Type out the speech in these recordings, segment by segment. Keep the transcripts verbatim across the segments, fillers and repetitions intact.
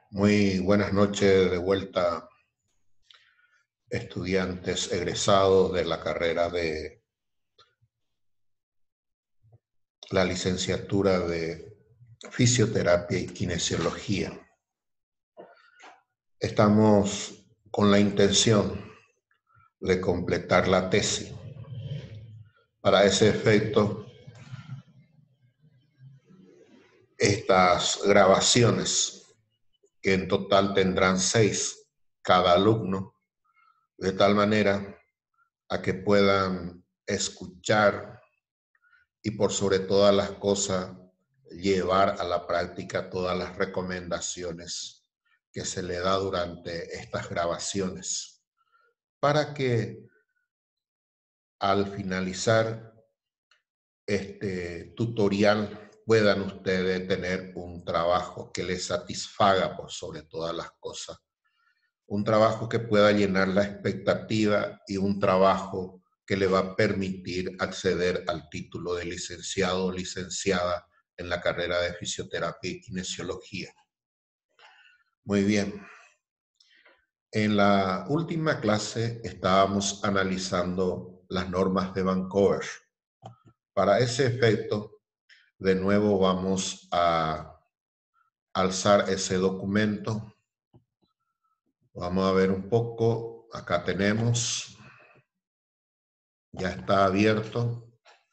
Muy buenas noches de vuelta, estudiantes egresados de la carrera de la licenciatura de Fisioterapia y Kinesiología. Estamos con la intención de completar la tesis. Para ese efecto, estas grabaciones, que en total tendrán seis cada alumno, de tal manera a que puedan escuchar y por sobre todas las cosas llevar a la práctica todas las recomendaciones que se le da durante estas grabaciones para que al finalizar este tutorial puedan ustedes tener un trabajo que les satisfaga por sobre todas las cosas, un trabajo que pueda llenar la expectativa y un trabajo que le va a permitir acceder al título de licenciado o licenciada en la carrera de fisioterapia y kinesiología. Muy bien. En la última clase estábamos analizando las normas de Vancouver. Para ese efecto, de nuevo vamos a alzar ese documento. Vamos a ver un poco. Acá tenemos. Ya está abierto.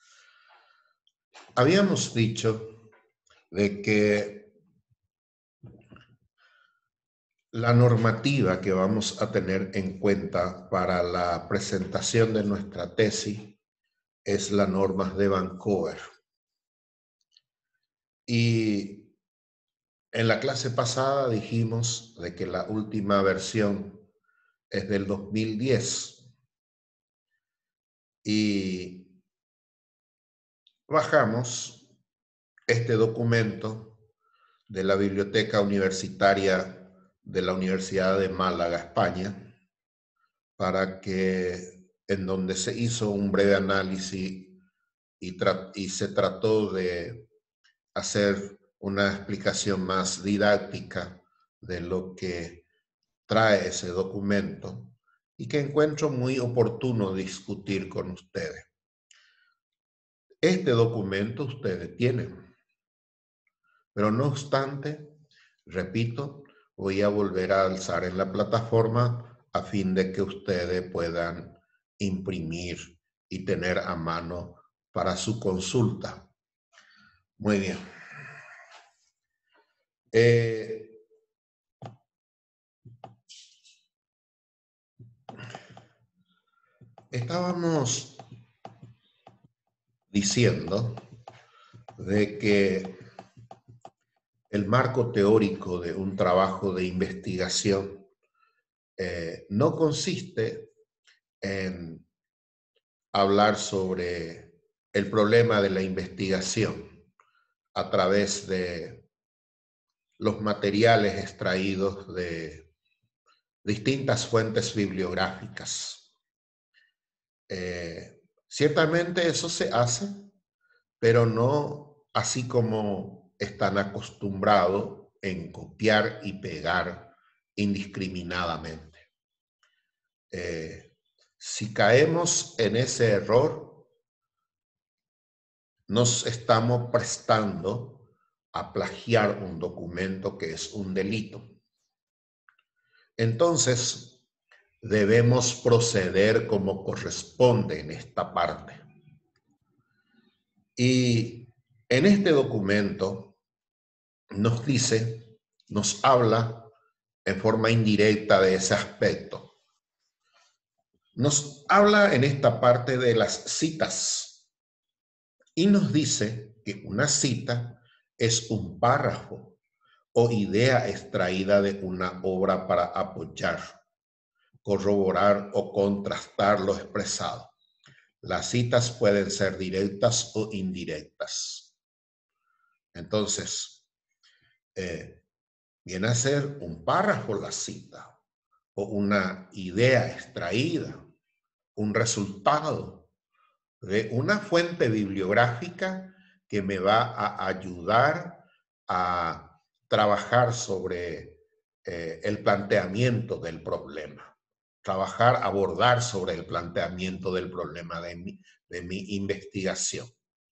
Habíamos dicho de que la normativa que vamos a tener en cuenta para la presentación de nuestra tesis es la norma de Vancouver. Y en la clase pasada dijimos de que la última versión es del dos mil diez y bajamos este documento de la Biblioteca Universitaria de la Universidad de Málaga, España, para que en donde se hizo un breve análisis y, y se trató de hacer una explicación más didáctica de lo que trae ese documento y que encuentro muy oportuno discutir con ustedes. Este documento ustedes tienen, pero no obstante, repito, voy a volver a alzar en la plataforma a fin de que ustedes puedan imprimir y tener a mano para su consulta. Muy bien. Eh, estábamos diciendo de que el marco teórico de un trabajo de investigación eh, no consiste en hablar sobre el problema de la investigación a través de los materiales extraídos de distintas fuentes bibliográficas. Eh, ciertamente eso se hace, pero no así como están acostumbrados en copiar y pegar indiscriminadamente. Eh, si caemos en ese error, nos estamos prestando a plagiar un documento que es un delito. Entonces, debemos proceder como corresponde en esta parte. Y en este documento nos dice, nos habla en forma indirecta de ese aspecto. Nos habla en esta parte de las citas y nos dice que una cita es un párrafo o idea extraída de una obra para apoyar, corroborar o contrastar lo expresado. Las citas pueden ser directas o indirectas. Entonces, eh, viene a ser un párrafo la cita o una idea extraída, un resultado de una fuente bibliográfica que me va a ayudar a trabajar sobre eh, el planteamiento del problema. Trabajar, abordar sobre el planteamiento del problema de mi, de mi investigación.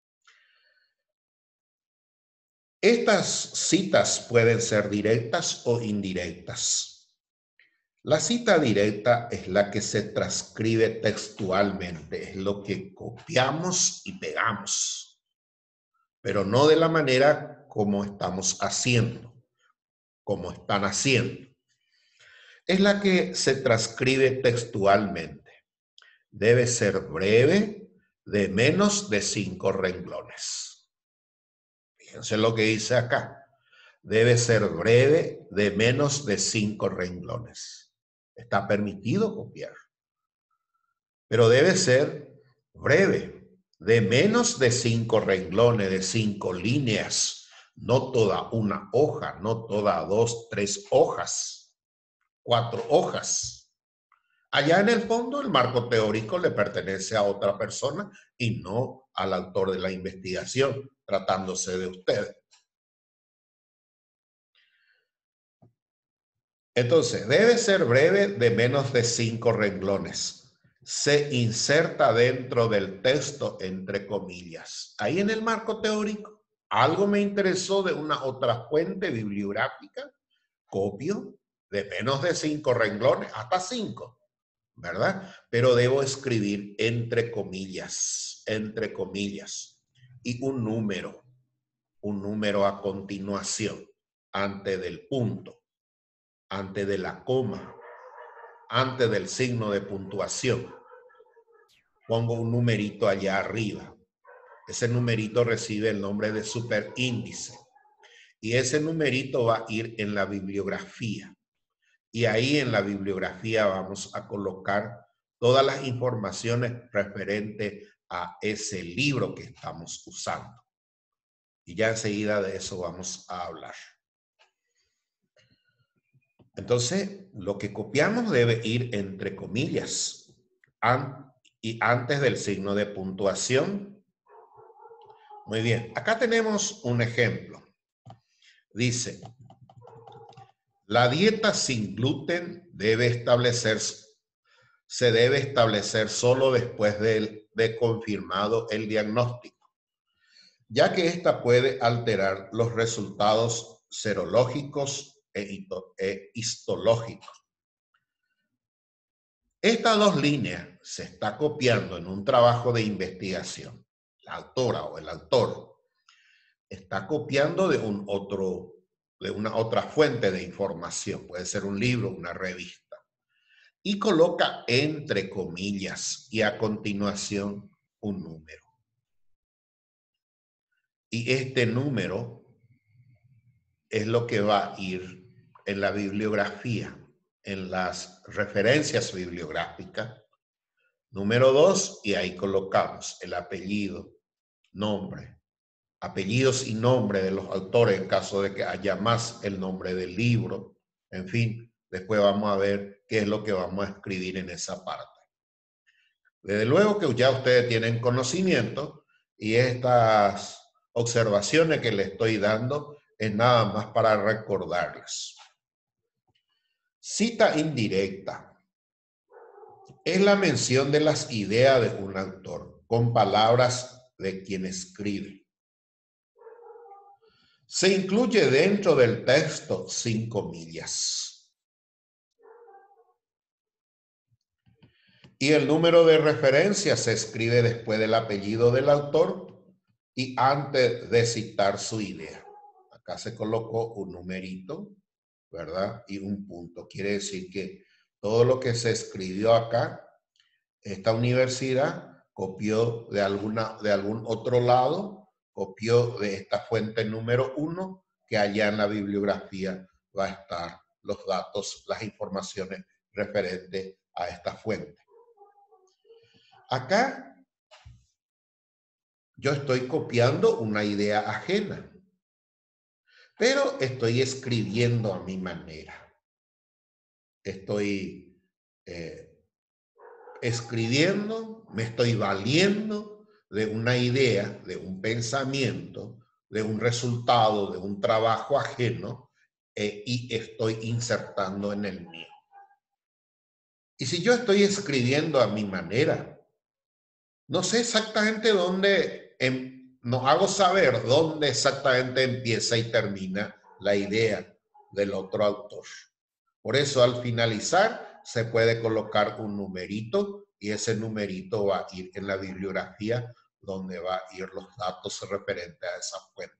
Estas citas pueden ser directas o indirectas. La cita directa es la que se transcribe textualmente, es lo que copiamos y pegamos, pero no de la manera como estamos haciendo, como están haciendo. Es la que se transcribe textualmente. Debe ser breve, de menos de cinco renglones. Fíjense lo que dice acá. Debe ser breve, de menos de cinco renglones. Está permitido copiar. Pero debe ser breve, de menos de cinco renglones, de cinco líneas. No toda una hoja, no toda dos, tres hojas, cuatro hojas. Allá en el fondo el marco teórico le pertenece a otra persona y no al autor de la investigación, tratándose de usted. Entonces, debe ser breve, de menos de cinco renglones. Se inserta dentro del texto entre comillas. Ahí en el marco teórico, algo me interesó de una otra fuente bibliográfica, copio, de menos de cinco renglones, hasta cinco. ¿Verdad? Pero debo escribir entre comillas, entre comillas, y un número, un número a continuación, antes del punto, antes de la coma, antes del signo de puntuación. Pongo un numerito allá arriba. Ese numerito recibe el nombre de superíndice. Y ese numerito va a ir en la bibliografía. Y ahí en la bibliografía vamos a colocar todas las informaciones referentes a ese libro que estamos usando. Y ya enseguida de eso vamos a hablar. Entonces, lo que copiamos debe ir entre comillas an- y antes del signo de puntuación. Muy bien, acá tenemos un ejemplo. Dice, la dieta sin gluten debe establecerse se debe establecer solo después de, de confirmado el diagnóstico, ya que ésta puede alterar los resultados serológicos e, e histológicos. Estas dos líneas se está copiando en un trabajo de investigación. La autora o el autor está copiando de, un otro, de una otra fuente de información. Puede ser un libro, una revista. Y coloca entre comillas y a continuación un número. Y este número es lo que va a ir en la bibliografía, en las referencias bibliográficas. Número dos, y ahí colocamos el apellido, nombre, apellidos y nombre de los autores en caso de que haya más el nombre del libro. En fin, después vamos a ver qué es lo que vamos a escribir en esa parte. Desde luego que ya ustedes tienen conocimiento y estas observaciones que les estoy dando es nada más para recordarles. Cita indirecta es la mención de las ideas de un autor con palabras de quien escribe. Se incluye dentro del texto sin comillas. Y el número de referencia se escribe después del apellido del autor y antes de citar su idea. Acá se colocó un numerito, ¿verdad? Y un punto. Quiere decir que todo lo que se escribió acá, esta universidad copió de, alguna, de algún otro lado, copió de esta fuente número uno, que allá en la bibliografía va a estar los datos, las informaciones referentes a esta fuente. Acá yo estoy copiando una idea ajena, pero estoy escribiendo a mi manera. Estoy eh, escribiendo, me estoy valiendo de una idea, de un pensamiento, de un resultado, de un trabajo ajeno eh, y estoy insertando en el mío. Y si yo estoy escribiendo a mi manera, no sé exactamente dónde, em, no hago saber dónde exactamente empieza y termina la idea del otro autor. Por eso al finalizar se puede colocar un numerito y ese numerito va a ir en la bibliografía donde va a ir los datos referentes a esa fuente.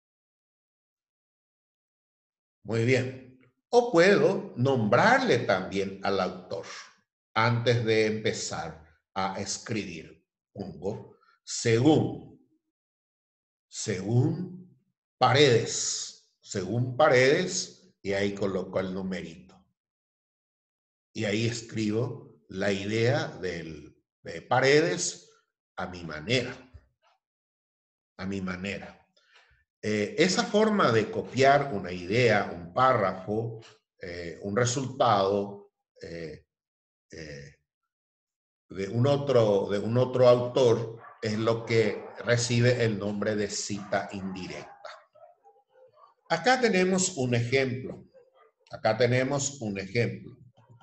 Muy bien. O puedo nombrarle también al autor antes de empezar a escribir. Pongo según, según Paredes, según Paredes, y ahí coloco el numerito. Y ahí escribo la idea del, de Paredes a mi manera, a mi manera. Eh, esa forma de copiar una idea, un párrafo, eh, un resultado eh, eh, de, un otro, de un otro autor es lo que recibe el nombre de cita indirecta. Acá tenemos un ejemplo. Acá tenemos un ejemplo.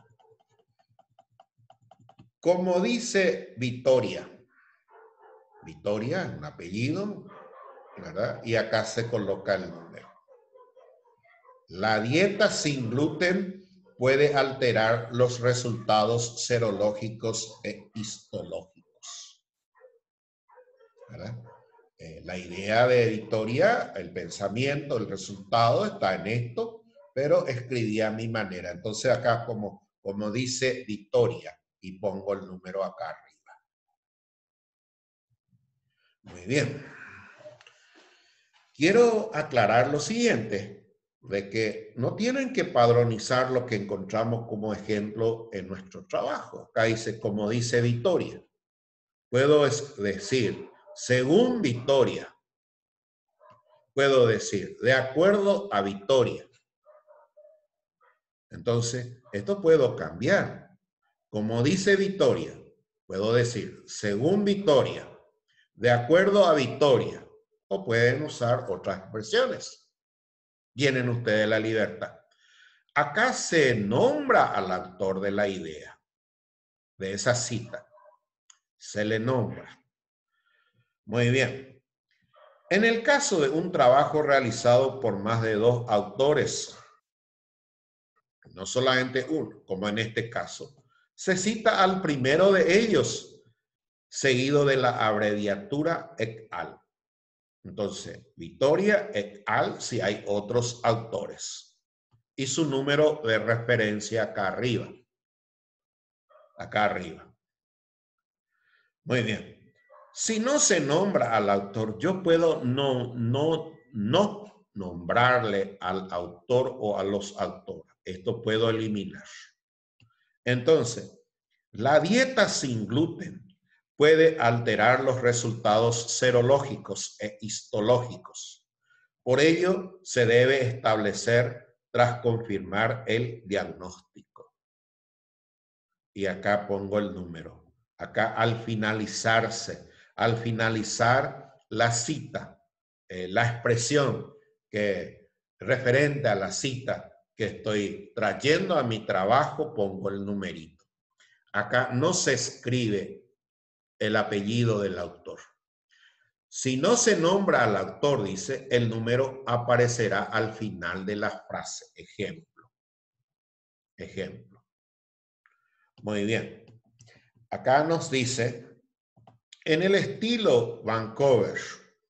Como dice Victoria, Victoria, un apellido, ¿verdad? Y acá se coloca el número. La dieta sin gluten puede alterar los resultados serológicos e histológicos, ¿verdad? Eh, la idea de Victoria, el pensamiento, el resultado está en esto, pero escribí a mi manera. Entonces acá como, como dice Victoria y pongo el número acá arriba. Muy bien. Quiero aclarar lo siguiente, de que no tienen que padronizar lo que encontramos como ejemplo en nuestro trabajo. Acá dice, como dice Victoria. Puedo decir, según Victoria. Puedo decir, de acuerdo a Victoria. Entonces, esto puedo cambiar. Como dice Victoria, puedo decir, según Victoria, de acuerdo a Victoria. O pueden usar otras versiones. Tienen ustedes la libertad. Acá se nombra al autor de la idea, de esa cita. Se le nombra. Muy bien. En el caso de un trabajo realizado por más de dos autores, no solamente uno, como en este caso, se cita al primero de ellos, seguido de la abreviatura et al. Entonces, Victoria et al si hay otros autores. Y su número de referencia acá arriba. Acá arriba. Muy bien. Si no se nombra al autor, yo puedo no, no, no nombrarle al autor o a los autores. Esto puedo eliminar. Entonces, la dieta sin gluten puede alterar los resultados serológicos e histológicos. Por ello, se debe establecer tras confirmar el diagnóstico. Y acá pongo el número. Acá al finalizarse, al finalizar la cita, eh, la expresión que referente a la cita que estoy trayendo a mi trabajo, pongo el numerito. Acá no se escribe el apellido del autor. Si no se nombra al autor, dice, el número aparecerá al final de la frase. Ejemplo. Ejemplo. Muy bien. Acá nos dice, en el estilo Vancouver,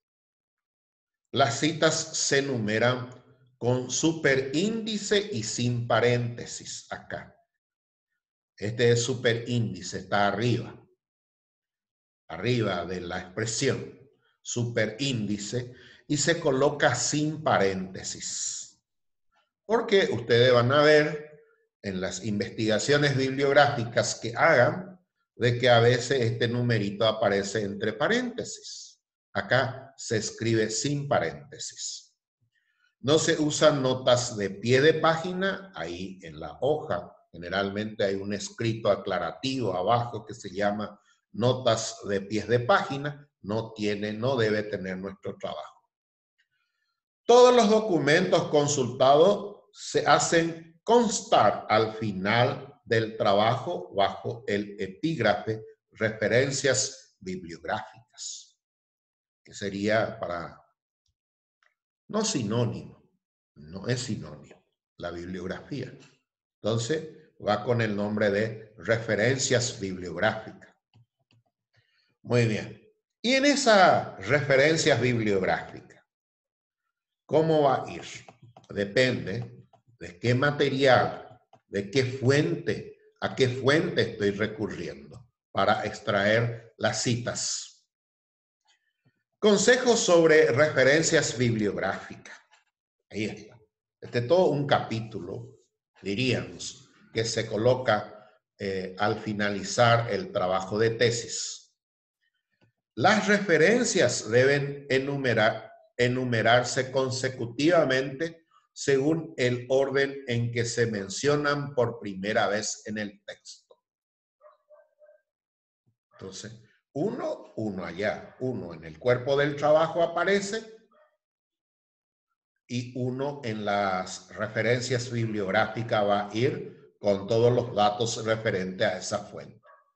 las citas se numeran con superíndice y sin paréntesis acá. Este es superíndice, está arriba. Arriba de la expresión superíndice y se coloca sin paréntesis. Porque ustedes van a ver en las investigaciones bibliográficas que hagan de que a veces este numerito aparece entre paréntesis. Acá se escribe sin paréntesis. No se usan notas de pie de página ahí en la hoja. Generalmente hay un escrito aclarativo abajo que se llama notas de pies de página. No tiene, no debe tener nuestro trabajo. Todos los documentos consultados se hacen constar al final del trabajo bajo el epígrafe referencias bibliográficas, que sería para, no sinónimo, no es sinónimo, la bibliografía. Entonces va con el nombre de referencias bibliográficas. Muy bien. Y en esas referencias bibliográficas, ¿cómo va a ir? Depende de qué material, de qué fuente, a qué fuente estoy recurriendo para extraer las citas. Consejos sobre referencias bibliográficas. Ahí está. Este es todo un capítulo, diríamos, que se coloca eh, al finalizar el trabajo de tesis. Las referencias deben enumerar, enumerarse consecutivamente según el orden en que se mencionan por primera vez en el texto. Entonces, uno, uno allá, uno en el cuerpo del trabajo aparece y uno en las referencias bibliográficas va a ir con todos los datos referentes a esa fuente.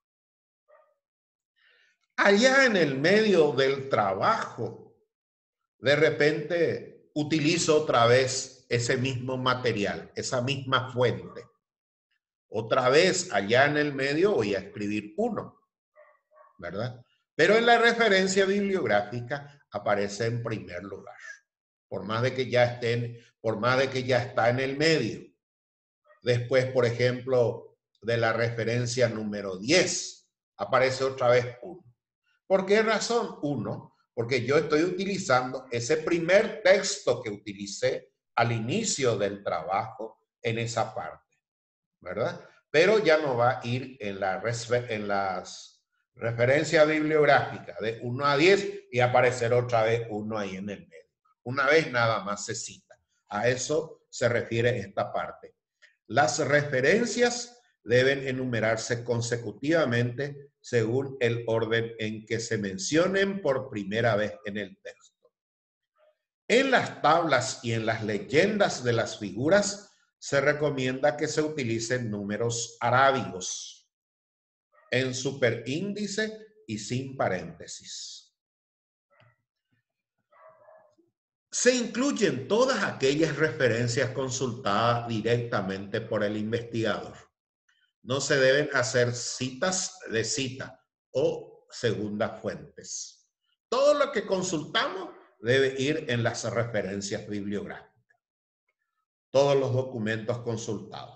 Allá en el medio del trabajo, de repente utilizo otra vez ese mismo material, esa misma fuente. Otra vez allá en el medio voy a escribir uno, ¿verdad? Pero en la referencia bibliográfica aparece en primer lugar, por más de que ya estén, por más de que ya está en el medio. Después, por ejemplo, de la referencia número diez, aparece otra vez uno. ¿Por qué razón? Uno, porque yo estoy utilizando ese primer texto que utilicé al inicio del trabajo en esa parte, ¿verdad? Pero ya no va a ir en, la, en las referencias bibliográficas de uno a diez y aparecer otra vez uno ahí en el medio. Una vez nada más se cita. A eso se refiere esta parte. Las referencias deben enumerarse consecutivamente según el orden en que se mencionen por primera vez en el texto. En las tablas y en las leyendas de las figuras se recomienda que se utilicen números arábigos en superíndice y sin paréntesis. Se incluyen todas aquellas referencias consultadas directamente por el investigador. No se deben hacer citas de cita o segundas fuentes. Todo lo que consultamos debe ir en las referencias bibliográficas. Todos los documentos consultados.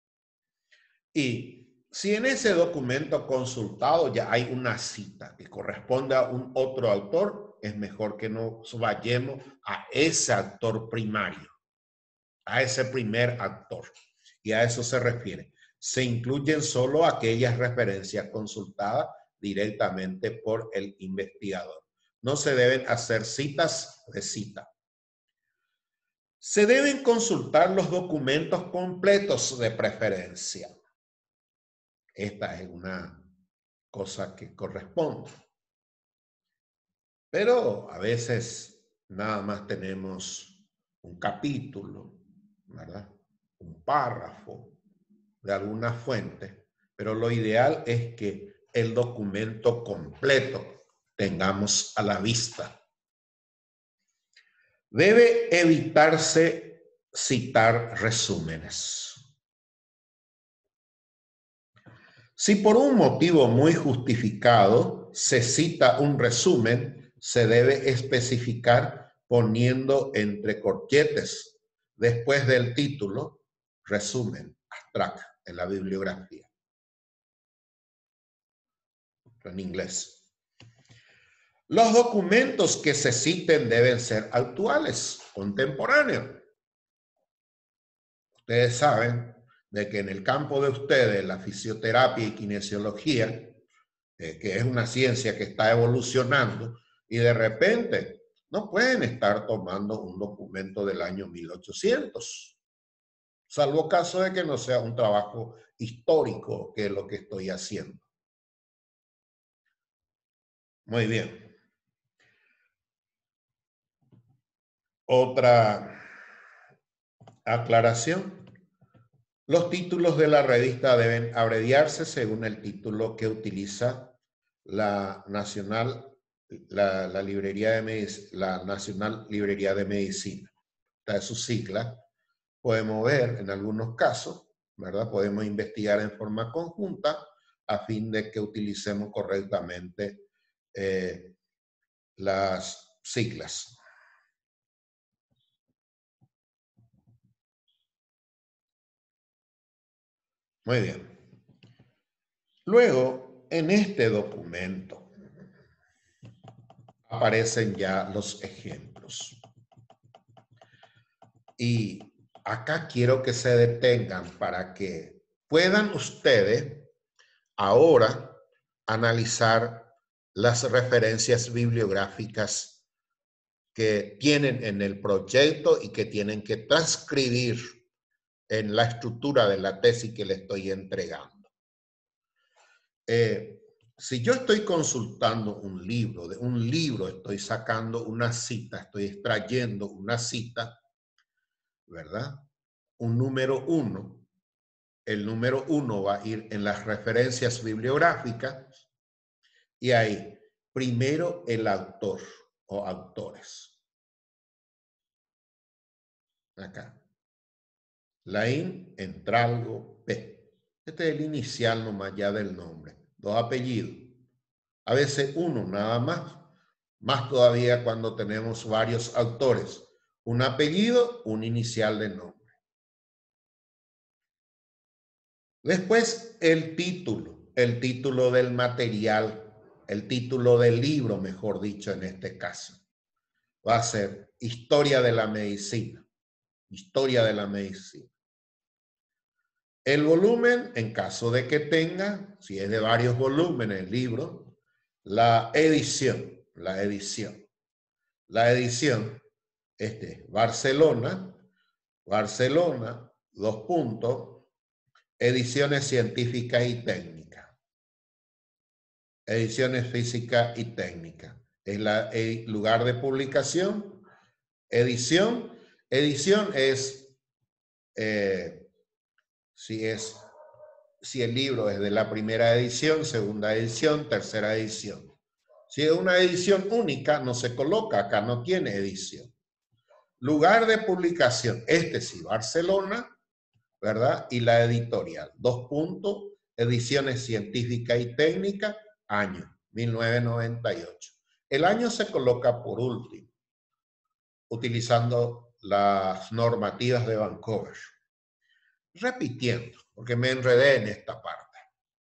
Y si en ese documento consultado ya hay una cita que corresponde a un otro autor, es mejor que nos vayamos a ese autor primario, a ese primer autor. Y a eso se refiere. Se incluyen solo aquellas referencias consultadas directamente por el investigador. No se deben hacer citas de cita. Se deben consultar los documentos completos de preferencia. Esta es una cosa que corresponde. Pero a veces nada más tenemos un capítulo, ¿verdad? Un párrafo de alguna fuente, pero lo ideal es que el documento completo tengamos a la vista. Debe evitarse citar resúmenes. Si por un motivo muy justificado se cita un resumen, se debe especificar poniendo entre corchetes después del título, resumen, abstract, en la bibliografía. En inglés. Los documentos que se citen deben ser actuales, contemporáneos. Ustedes saben de que en el campo de ustedes, la fisioterapia y kinesiología, eh, que es una ciencia que está evolucionando, y de repente no pueden estar tomando un documento del año mil ochocientos, salvo caso de que no sea un trabajo histórico, que es lo que estoy haciendo. Muy bien. Otra, Aclaración. Los títulos de la revista deben abreviarse según el título que utiliza la Nacional, la, la, librería de Medic la Nacional Librería de Medicina. Esta es su sigla. Podemos ver en algunos casos, ¿verdad? Podemos investigar en forma conjunta a fin de que utilicemos correctamente eh, las siglas. Muy bien. Luego, en este documento aparecen ya los ejemplos. Y acá quiero que se detengan para que puedan ustedes ahora analizar las referencias bibliográficas que tienen en el proyecto y que tienen que transcribir en la estructura de la tesis que le estoy entregando. Eh, si yo estoy consultando un libro, de un libro estoy sacando una cita, estoy extrayendo una cita, ¿verdad? Un número uno. El número uno va a ir en las referencias bibliográficas y ahí, primero el autor o autores. Acá. Laín, Entralgo, P. Este es el inicial nomás ya del nombre. Dos apellidos. A veces uno nada más. Más todavía cuando tenemos varios autores. Un apellido, un inicial de nombre. Después el título, el título del material, el título del libro, mejor dicho en este caso. Va a ser Historia de la Medicina. Historia de la Medicina. El volumen, en caso de que tenga, si es de varios volúmenes el libro, la edición, la edición. La edición, este, Barcelona, Barcelona, dos puntos, ediciones científicas y técnicas. Ediciones físicas y técnicas. Es la, el lugar de publicación. Edición. Edición es, eh, si es, si el libro es de la primera edición, segunda edición, tercera edición. Si es una edición única, no se coloca, acá no tiene edición. Lugar de publicación, este sí, Barcelona, ¿verdad? Y la editorial, dos puntos, ediciones científicas y técnicas, año, mil novecientos noventa y ocho. El año se coloca por último, utilizando las normativas de Vancouver. Repitiendo, porque me enredé en esta parte.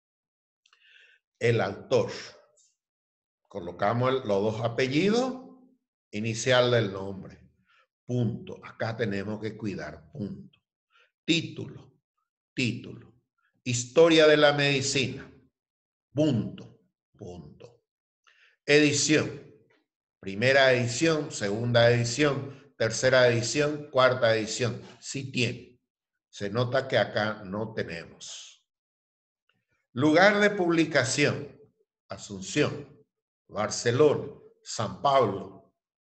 El autor. Colocamos el, los dos apellidos, inicial del nombre. Punto. Acá tenemos que cuidar. Punto. Título. Título. Historia de la medicina. Punto. Punto. Edición. Primera edición, segunda edición, tercera edición, cuarta edición. Sí tiene. Se nota que acá no tenemos. Lugar de publicación. Asunción, Barcelona, San Pablo.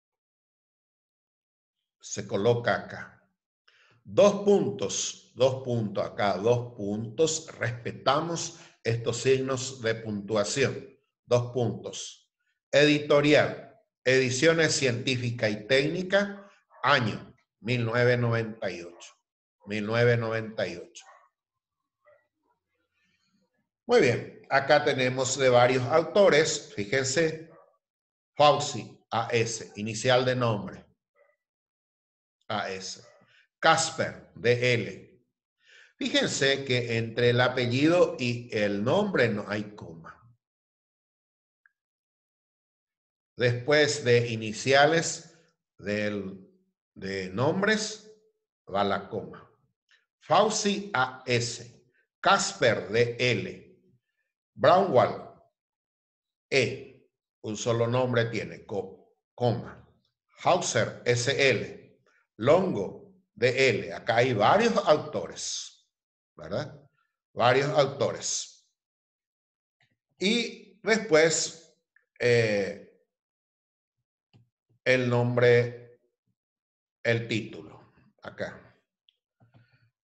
Se coloca acá. Dos puntos, dos puntos acá, dos puntos. Respetamos estos signos de puntuación. Dos puntos. Editorial, ediciones científica y técnica, año mil novecientos noventa y ocho. mil novecientos noventa y ocho. Muy bien, acá tenemos de varios autores, fíjense, Fauci, A S, inicial de nombre, A S. Casper, D L. Fíjense que entre el apellido y el nombre no hay coma. Después de iniciales del, de nombres, va la coma. Fauci, A S. Casper, D L. Brownwall, E. Un solo nombre tiene, coma. Hauser, S L. Longo, D L. Acá hay varios autores, ¿verdad? Varios autores. Y después, eh, el nombre, el título, acá.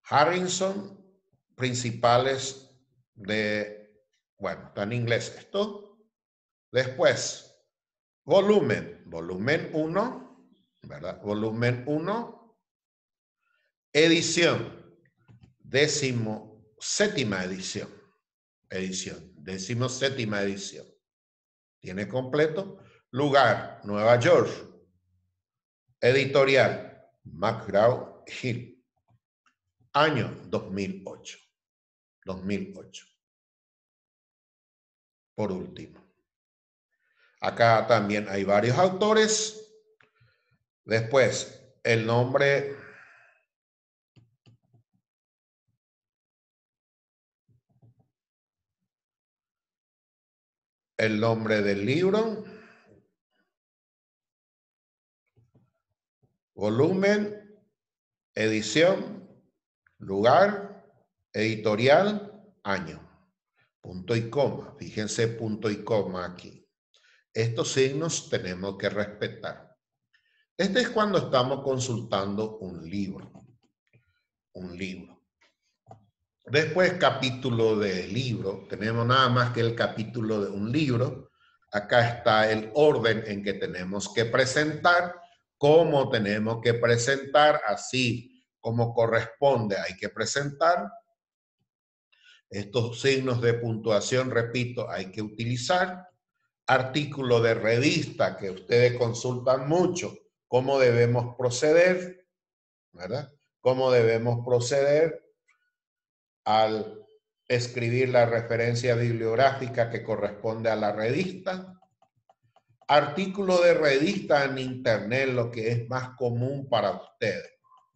Harrison, principales de, bueno, está en inglés esto. Después, volumen, volumen uno, ¿verdad? Volumen uno, edición, décimo séptima edición, edición, décimo séptima edición. Tiene completo. Lugar, Nueva York. Editorial, McGraw-Hill. Año, dos mil ocho. dos mil ocho. Por último. Acá también hay varios autores. Después, el nombre... El nombre del libro. Volumen, edición, lugar, editorial, año. Punto y coma. Fíjense punto y coma aquí. Estos signos tenemos que respetar. Este es cuando estamos consultando un libro. Un libro. Después, capítulo de libro. Tenemos nada más que el capítulo de un libro. Acá está el orden en que tenemos que presentar, cómo tenemos que presentar, así como corresponde hay que presentar. Estos signos de puntuación, repito, hay que utilizar. Artículo de revista que ustedes consultan mucho, cómo debemos proceder, ¿verdad? Cómo debemos proceder al escribir la referencia bibliográfica que corresponde a la revista. Artículo de revista en internet, lo que es más común para ustedes.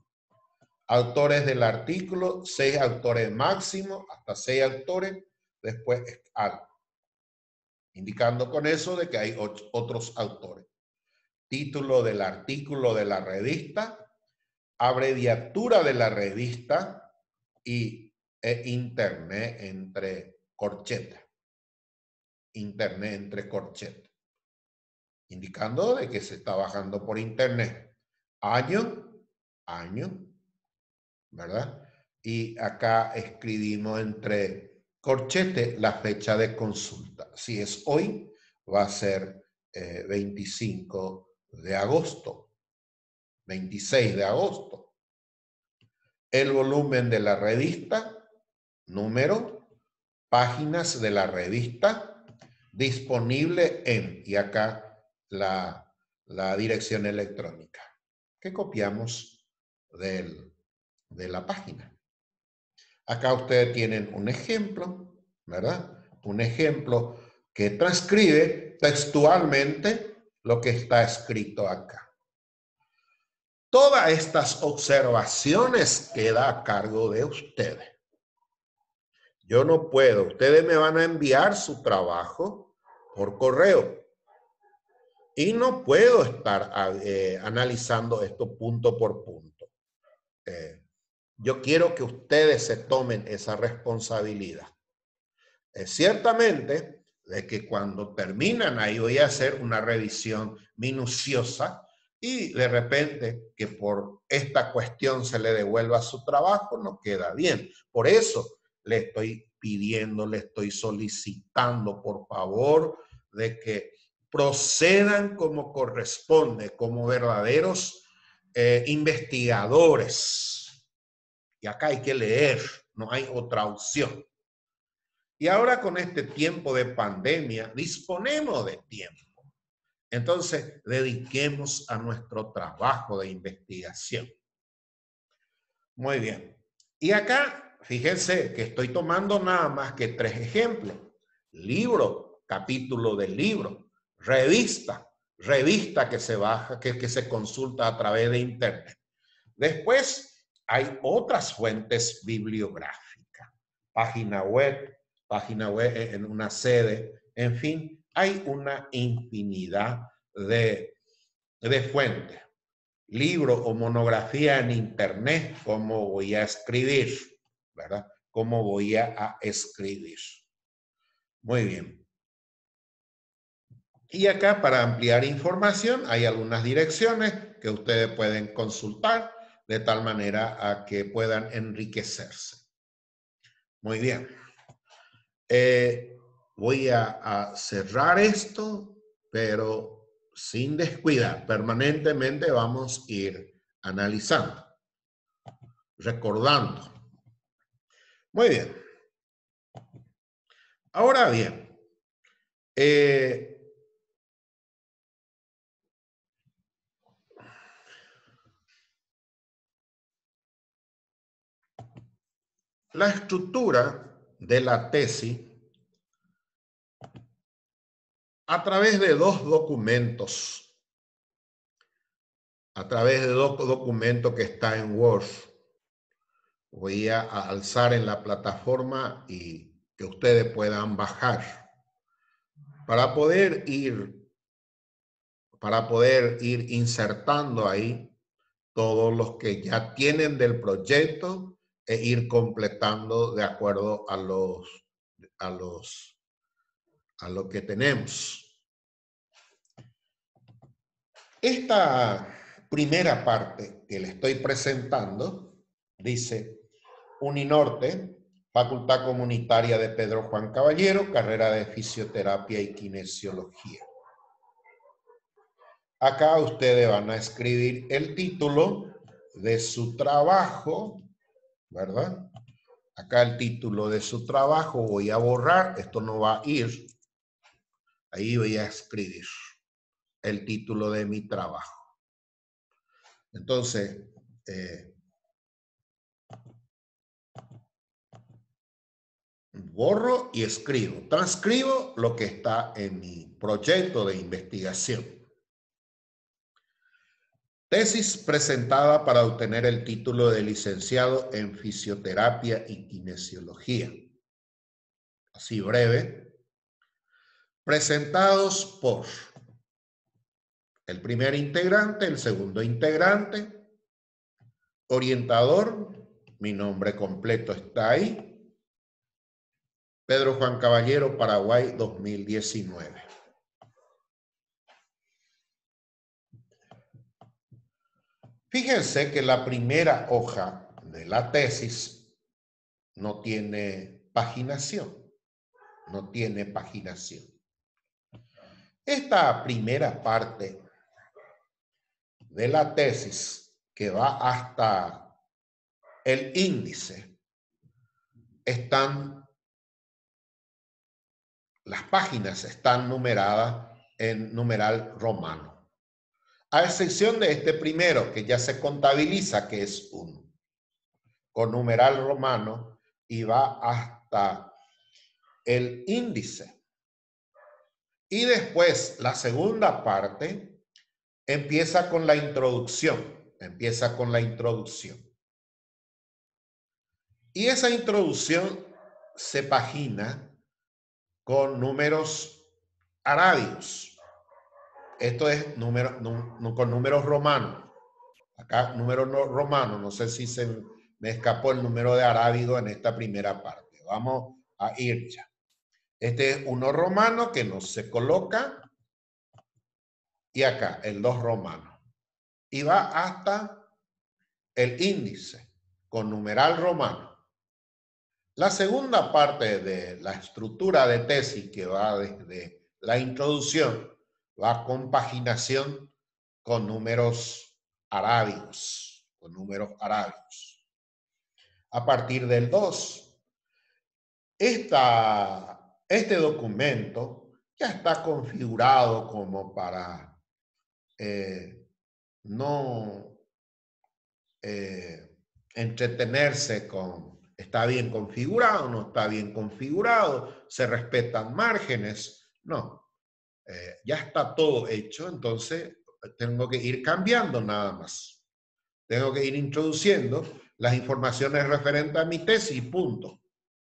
Autores del artículo, seis autores máximo, hasta seis autores, después algo. Indicando con eso de que hay ocho, otros autores. Título del artículo de la revista, abreviatura de la revista y e internet entre corchetas. Internet entre corchetas. Indicando de que se está bajando por internet. Año, año, ¿verdad? Y acá escribimos entre corchetes la fecha de consulta. Si es hoy, va a ser eh, veinticinco de agosto, veintiséis de agosto. El volumen de la revista, número, páginas de la revista, disponible en, y acá la, la dirección electrónica que copiamos del, de la página. Acá ustedes tienen un ejemplo, ¿verdad? Un ejemplo que transcribe textualmente lo que está escrito acá. Todas estas observaciones quedan a cargo de ustedes. Yo no puedo. Ustedes me van a enviar su trabajo por correo. Y no puedo estar eh, analizando esto punto por punto. Eh, yo quiero que ustedes se tomen esa responsabilidad. Eh, ciertamente, de que cuando terminan ahí voy a hacer una revisión minuciosa y de repente que por esta cuestión se le devuelva su trabajo, no queda bien. Por eso le estoy pidiendo, le estoy solicitando, por favor, de que procedan como corresponde, como verdaderos eh, investigadores. Y acá hay que leer, no hay otra opción. Y ahora con este tiempo de pandemia, disponemos de tiempo. Entonces, dediquemos a nuestro trabajo de investigación. Muy bien. Y acá, fíjense que estoy tomando nada más que tres ejemplos. Libro, capítulo del libro. Revista, revista que se baja, que, que se consulta a través de internet. Después, hay otras fuentes bibliográficas. Página web, página web en una sede, en fin, hay una infinidad de, de fuentes. Libro o monografía en internet, cómo voy a escribir, ¿verdad? Cómo voy a, a escribir. Muy bien. Y acá para ampliar información hay algunas direcciones que ustedes pueden consultar. de tal manera a que puedan enriquecerse. Muy bien. Eh, voy a, a cerrar esto, pero sin descuidar. Permanentemente vamos a ir analizando, recordando. Muy bien. Ahora bien, eh, la estructura de la tesis a través de dos documentos, a través de dos documentos que está en Word. Voy a alzar en la plataforma y que ustedes puedan bajar para poder ir, para poder ir insertando ahí todos los que ya tienen del proyecto e ir completando de acuerdo a los, a los, a lo que tenemos. Esta primera parte que le estoy presentando dice Uninorte, Facultad Comunitaria de Pedro Juan Caballero, carrera de Fisioterapia y Kinesiología. Acá ustedes van a escribir el título de su trabajo, ¿verdad? Acá el título de su trabajo, voy a borrar, esto no va a ir. Ahí voy a escribir el título de mi trabajo. Entonces, eh, borro y escribo. Transcribo lo que está en mi proyecto de investigación. Tesis presentada para obtener el título de licenciado en Fisioterapia y Kinesiología. Así breve. Presentados por el primer integrante, el segundo integrante, orientador, mi nombre completo está ahí, Pedro Juan Caballero, Paraguay, dos mil diecinueve. Fíjense que la primera hoja de la tesis no tiene paginación, no tiene paginación. Esta primera parte de la tesis, que va hasta el índice, están, las páginas están numeradas en numeral romano, a excepción de este primero, que ya se contabiliza que es uno, con numeral romano, y va hasta el índice. Y después, la segunda parte empieza con la introducción, empieza con la introducción. Y esa introducción se pagina con números arábigos. Esto es número, no, con números romanos. Acá números no, romanos, no sé si se me escapó el número de arábigo en esta primera parte. Vamos a ir ya. Este es uno romano que no se coloca. Y acá el dos romano. Y va hasta el índice con numeral romano. La segunda parte de la estructura de tesis, que va desde la introducción, va con paginación con números arábigos, con números arábigos. A partir del dos, esta, este documento ya está configurado como para eh, no eh, entretenerse con está bien configurado, no está bien configurado, se respetan márgenes. No, eh, ya está todo hecho, entonces tengo que ir cambiando nada más. Tengo que ir introduciendo las informaciones referentes a mi tesis y punto.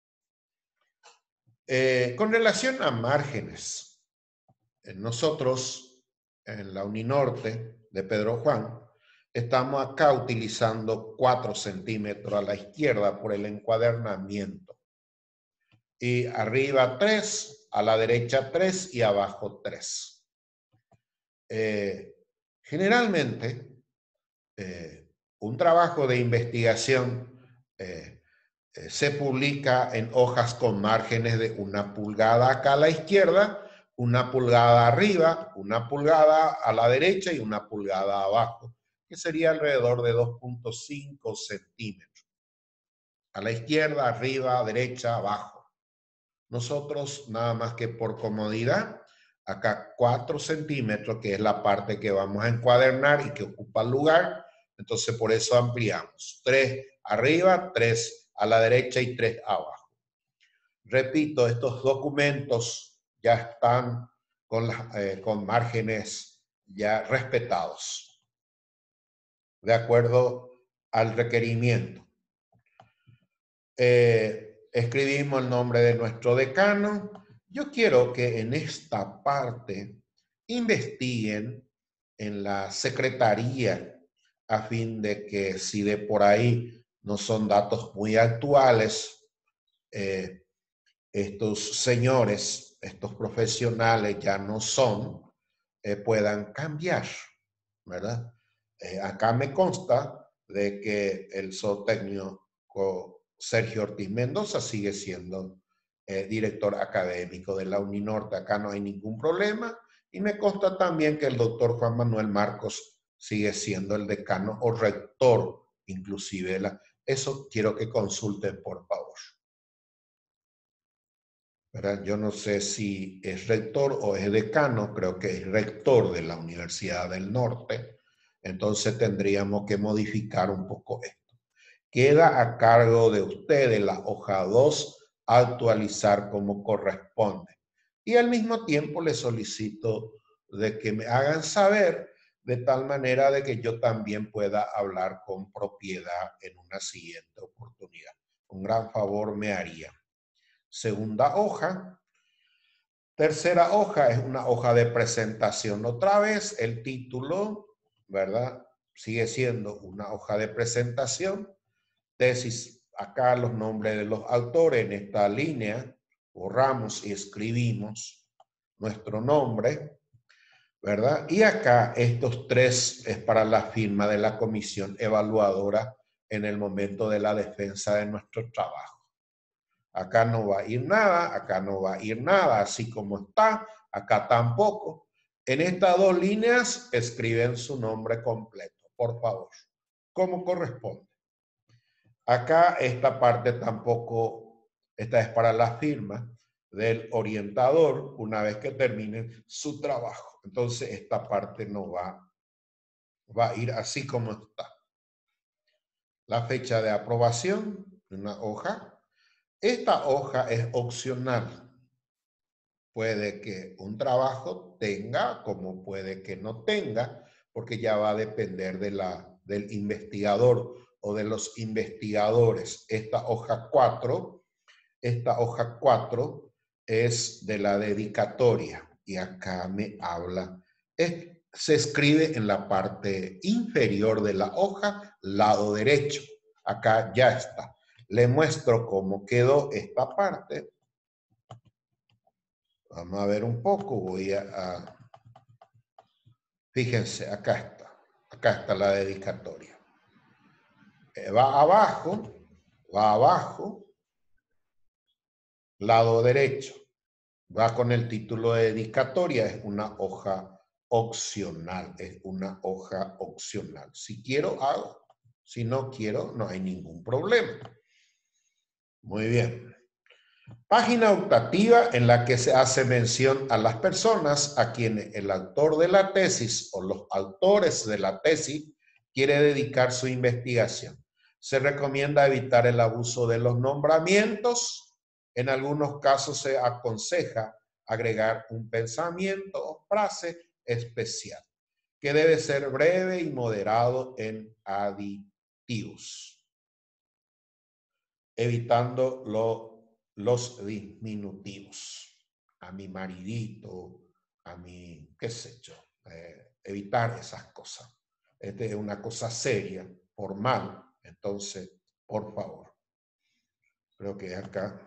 Eh, con relación a márgenes, nosotros en la Uninorte de Pedro Juan estamos acá utilizando cuatro centímetros a la izquierda por el encuadernamiento. Y arriba tres, a la derecha tres y abajo tres. Eh, generalmente, eh, un trabajo de investigación eh, eh, se publica en hojas con márgenes de una pulgada acá a la izquierda, una pulgada arriba, una pulgada a la derecha y una pulgada abajo, que sería alrededor de dos punto cinco centímetros. A la izquierda, arriba, derecha, abajo. Nosotros, nada más que por comodidad, acá cuatro centímetros, que es la parte que vamos a encuadernar y que ocupa el lugar. Entonces, por eso ampliamos. tres arriba, tres a la derecha y tres abajo. Repito, estos documentos ya están con, las, eh, con márgenes ya respetados, de acuerdo al requerimiento. Eh, escribimos el nombre de nuestro decano. Yo quiero que en esta parte investiguen en la secretaría a fin de que si de por ahí no son datos muy actuales, eh, estos señores, estos profesionales ya no son, eh, puedan cambiar, ¿verdad? Eh, acá me consta de que el zootécnico Sergio Ortiz Mendoza sigue siendo eh, director académico de la Uninorte. Acá no hay ningún problema. Y me consta también que el doctor Juan Manuel Marcos sigue siendo el decano o rector, inclusive. La, eso quiero que consulten, por favor. ¿Verdad? Yo no sé si es rector o es decano, creo que es rector de la Universidad del Norte. Entonces tendríamos que modificar un poco esto. Queda a cargo de ustedes la hoja dos, actualizar como corresponde. Y al mismo tiempo les solicito de que me hagan saber de tal manera de que yo también pueda hablar con propiedad en una siguiente oportunidad. Un gran favor me haría. Segunda hoja. Tercera hoja es una hoja de presentación. Otra vez el título, ¿verdad? Sigue siendo una hoja de presentación. Tesis, acá los nombres de los autores en esta línea, borramos y escribimos nuestro nombre, ¿verdad? Y acá estos tres es para la firma de la comisión evaluadora en el momento de la defensa de nuestro trabajo. Acá no va a ir nada, acá no va a ir nada, así como está, acá tampoco. En estas dos líneas escriben su nombre completo, por favor, como corresponde. Acá esta parte tampoco, esta es para la firma del orientador una vez que terminen su trabajo. Entonces esta parte no va, va a ir así como está. La fecha de aprobación, una hoja. Esta hoja es opcional. Puede que un trabajo tenga, como puede que no tenga, porque ya va a depender de la, del investigador o de los investigadores. Esta hoja cuatro, esta hoja cuatro es de la dedicatoria y acá me habla. Es, se escribe en la parte inferior de la hoja, lado derecho. Acá ya está. Le muestro cómo quedó esta parte. Vamos a ver un poco. Voy a, a... Fíjense, acá está. Acá está la dedicatoria. Eh, va abajo, va abajo, lado derecho. Va con el título de dedicatoria. Es una hoja opcional. Es una hoja opcional. Si quiero, hago. Si no quiero, no hay ningún problema. Muy bien. Página optativa en la que se hace mención a las personas a quienes el autor de la tesis o los autores de la tesis quiere dedicar su investigación. Se recomienda evitar el abuso de los nombramientos. En algunos casos se aconseja agregar un pensamiento o frase especial, que debe ser breve y moderado en aditivos, evitando lo, los diminutivos. A mi maridito, a mi, qué sé yo, eh, evitar esas cosas. Esta es una cosa seria, formal, entonces, por favor. Creo que acá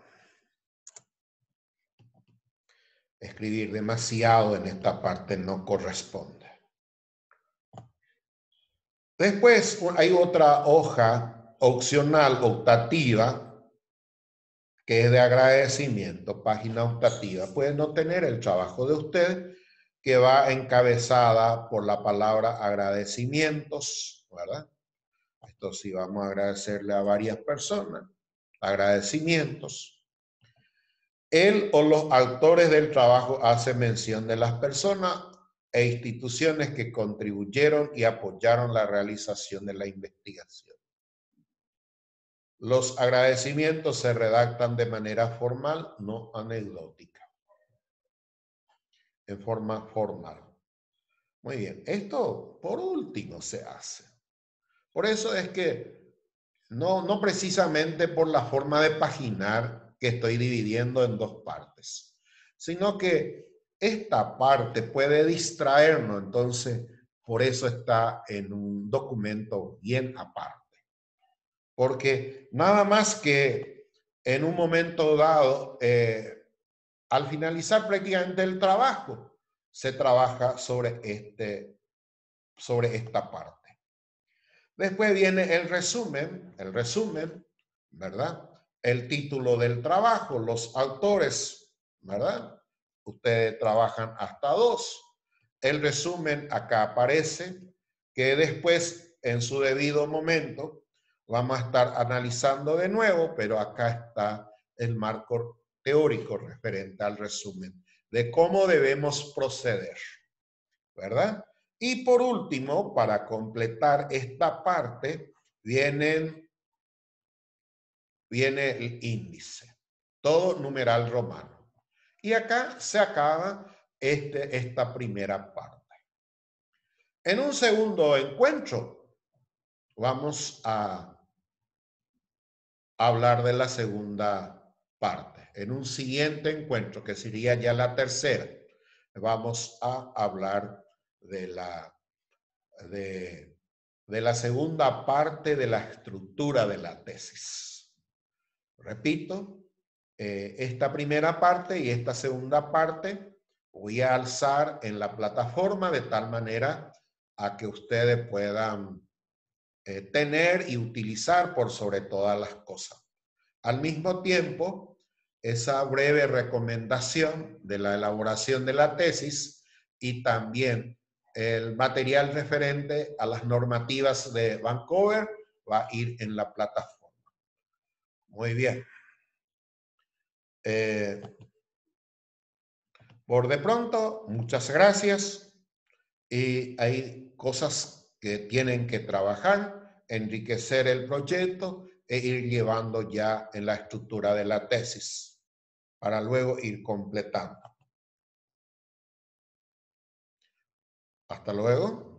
escribir demasiado en esta parte no corresponde. Después hay otra hoja opcional, optativa, que es de agradecimiento, página optativa. Pueden no tener el trabajo de usted, que va encabezada por la palabra agradecimientos, ¿verdad? Esto sí, vamos a agradecerle a varias personas. Agradecimientos. Él o los autores del trabajo hacen mención de las personas e instituciones que contribuyeron y apoyaron la realización de la investigación. Los agradecimientos se redactan de manera formal, no anecdótica, en forma formal. Muy bien, esto por último se hace. Por eso es que no, no precisamente por la forma de paginar que estoy dividiendo en dos partes, sino que esta parte puede distraernos, entonces por eso está en un documento bien aparte. Porque nada más que en un momento dado, eh, al finalizar prácticamente el trabajo, se trabaja sobre, este, sobre esta parte. Después viene el resumen, el resumen, ¿verdad? El título del trabajo, los autores, ¿verdad? Ustedes trabajan hasta dos. El resumen acá aparece, que después, en su debido momento, vamos a estar analizando de nuevo, pero acá está el marco teórico referente al resumen de cómo debemos proceder, ¿verdad? Y por último, para completar esta parte, vienen, viene el índice, todo numeral romano. Y acá se acaba este, esta primera parte. En un segundo encuentro, vamos a hablar de la segunda parte. En un siguiente encuentro, que sería ya la tercera, vamos a hablar de la, de, de la segunda parte de la estructura de la tesis. Repito, eh, esta primera parte y esta segunda parte voy a alzar en la plataforma de tal manera a que ustedes puedan eh, tener y utilizar por sobre todas las cosas. Al mismo tiempo, esa breve recomendación de la elaboración de la tesis y también el material referente a las normativas de Vancouver va a ir en la plataforma. Muy bien. Eh, por de pronto, muchas gracias. Y hay cosas que tienen que trabajar, enriquecer el proyecto e ir llevando ya en la estructura de la tesis para luego ir completando. Hasta luego.